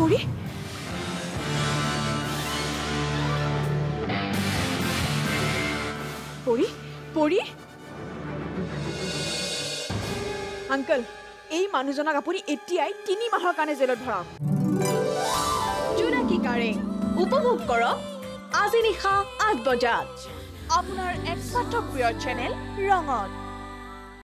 পৰি পৰি পৰি আংকল এই মানুহজনক আপুনি এতিয়াই 3 মাহৰ কাৰণে জেলত ভৰাওক জোনাকী কাৰেং উপভোগ কৰক আজি নিশা 8 বজাত আপোনাৰ একমাত্ৰ প্ৰিয় চেনেল ৰঙত